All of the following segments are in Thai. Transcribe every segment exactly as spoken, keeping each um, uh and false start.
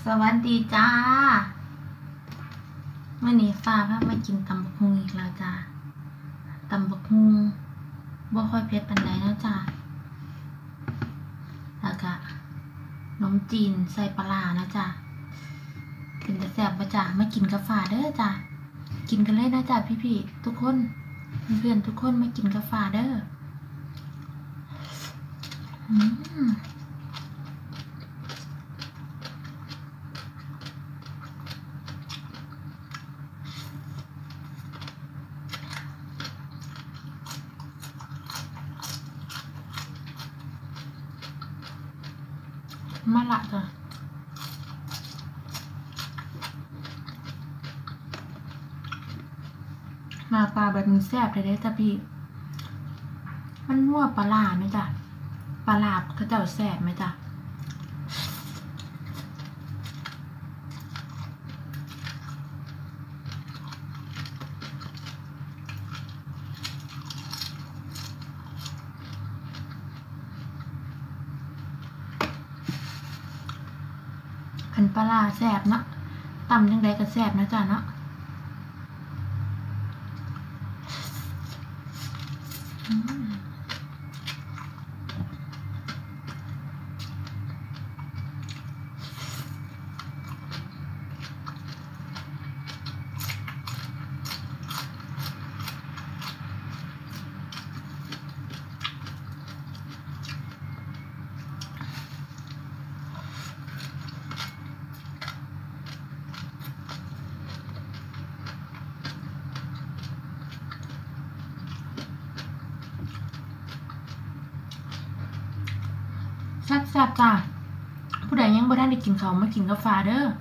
สวัสดีจ้าเมื่อนี้ฟ้าพามากินตำบักหุ่งอีกแล้วจ้าตำบักหุ่งบ่ค่อยเผ็ดปานใดแล้วจ้าแล้วก็นมจีนใส่ปลาร้านะจ้ากินแต่แซ่บบ่จ้ามากินกับฟ้าเด้อจ้ากินกันเลยนะจ้าพี่ๆทุกคนเพื่อนๆทุกคนมากินกับฟ้าเด้ออืมมาละจ้ะมาปลาแบบนี้แซ่บเลยได้จ้ะพี่มันนัวปลาร้าไหมจ้ะปลาร้าเขาเจ้าแซ่บไหมจ้ะขันปลาร้าแซ่บเนาะตำยังไงก็แซ่บนะจ้ะเนาะแซ่บๆจ้ะผู้ใดยังบ่ได้ได้กินข้าวมากินกาแฟเด้อ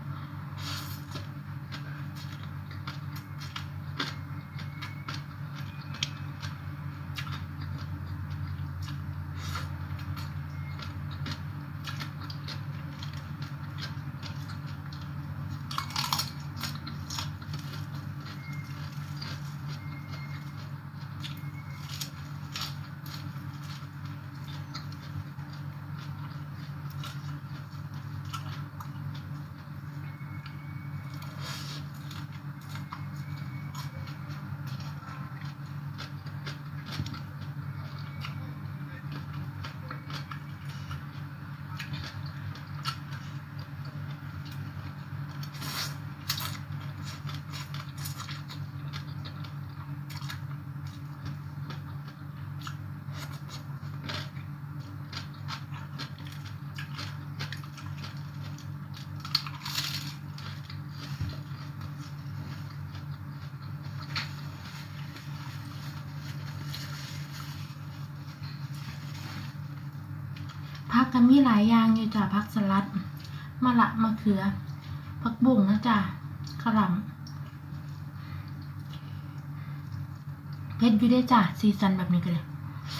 ผักกันมีหลายอย่างอยู่จ้ะผักสลัดมะละมะเขือผักบุ้งนะจ้ะกระหล่ำเผ็ดอยู่ได้จ้ะซีซันแบบนี้กันเลย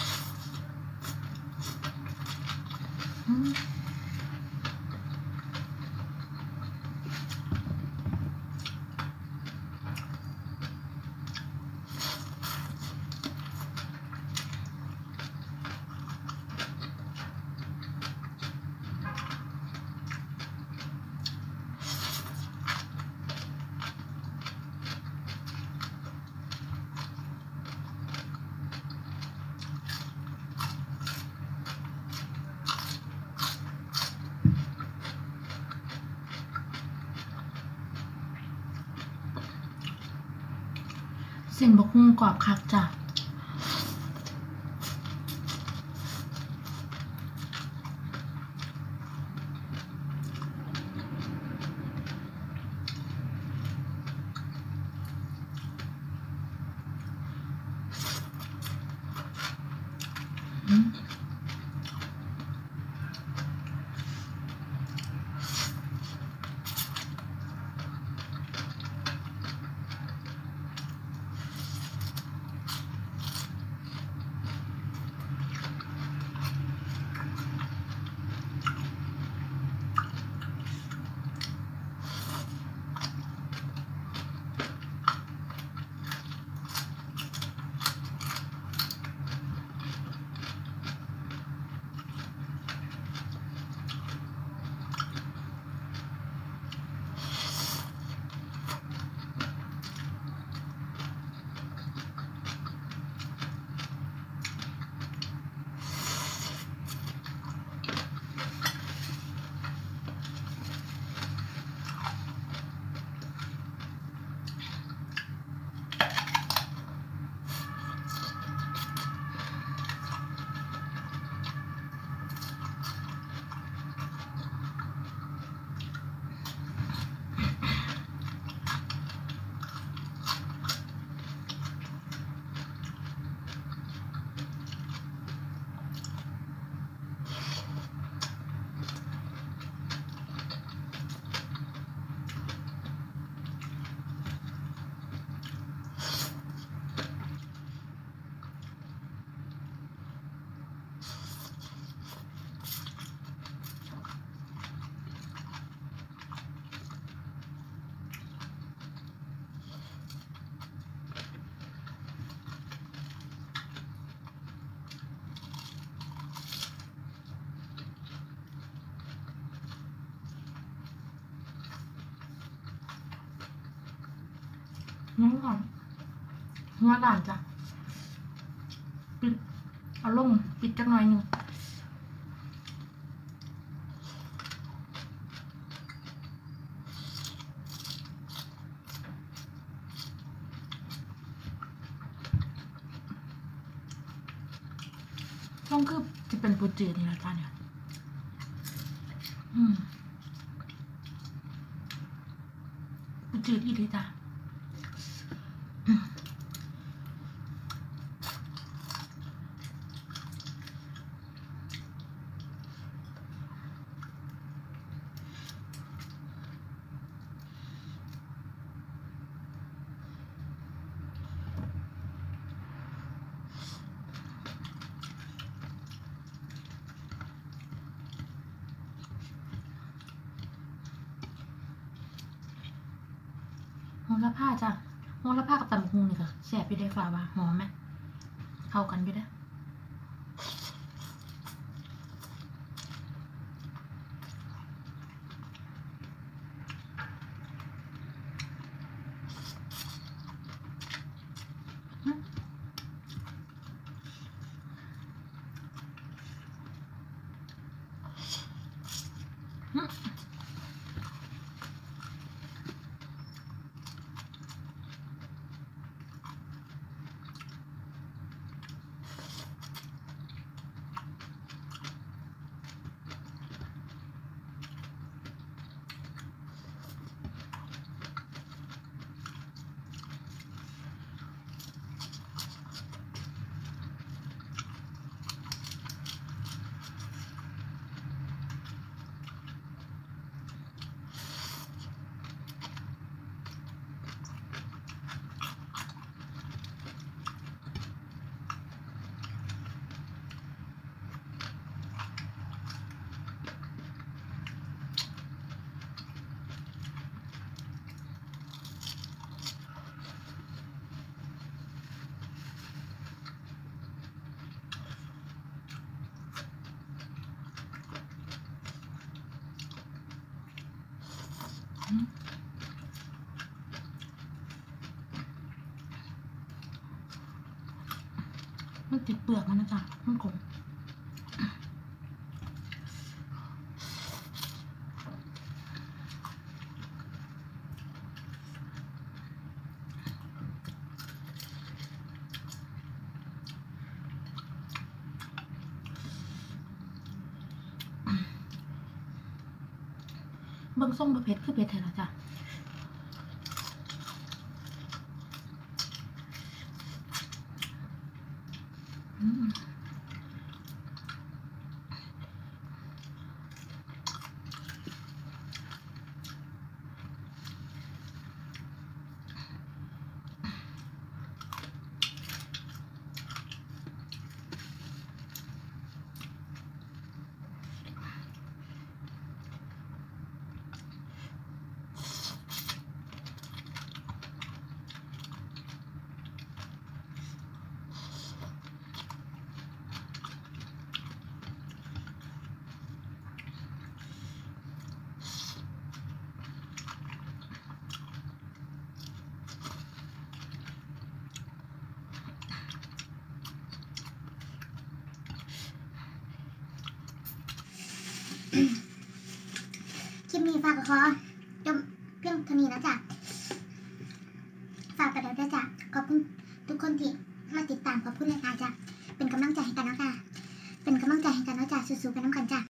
เส้นบักหุ่งกรอบคักจ้ะน้องก่อนหัวหลานจ้ะปิดเอาลงปิดจักหน่อยหนึ่งช่องคือจะเป็นปูจืดนี่นะจ้าเนี่ยอืมปูจืดอีดีจ้ะโหระพาจ้ะโหระพากับตำบักหุ่งนี่ก็แซ่บไปได้ฝ่าว่าหอมไหมเข้ากันไปได้มันติดเปลือกมันนะจ๊ะมันขมเบิ่งส้มประเภทคือเผ็ดแท้ละจ้ะอืมคลิปนี้ฝากขอจบเพียงเท่านี้นะจ๊ะฝากไปแล้วด้วยจ้ะขอบคุณทุกคนที่มาติดตามขอบคุณเลยค่ะจ้ะเป็นกำลังใจให้กันนะจ้ะเป็นกำลังใจให้กันนะจ้ะสู้ๆไปน้ำกันจ้ะ